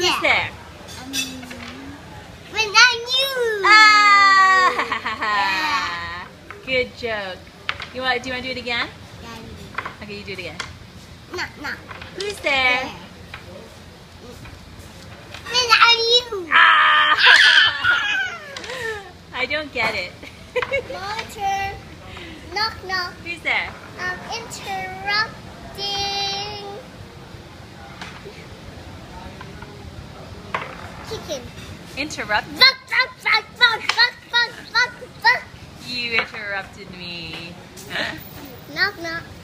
Who's there? But not you. Ah! Good joke. Do you want to do it again? Okay, you do it again. No. Who's there? But not you. Ah! I don't get it. My turn. Knock. Who's there? I'm interrupting. Chicken. Interrupt? Fuck. You interrupted me. Knock.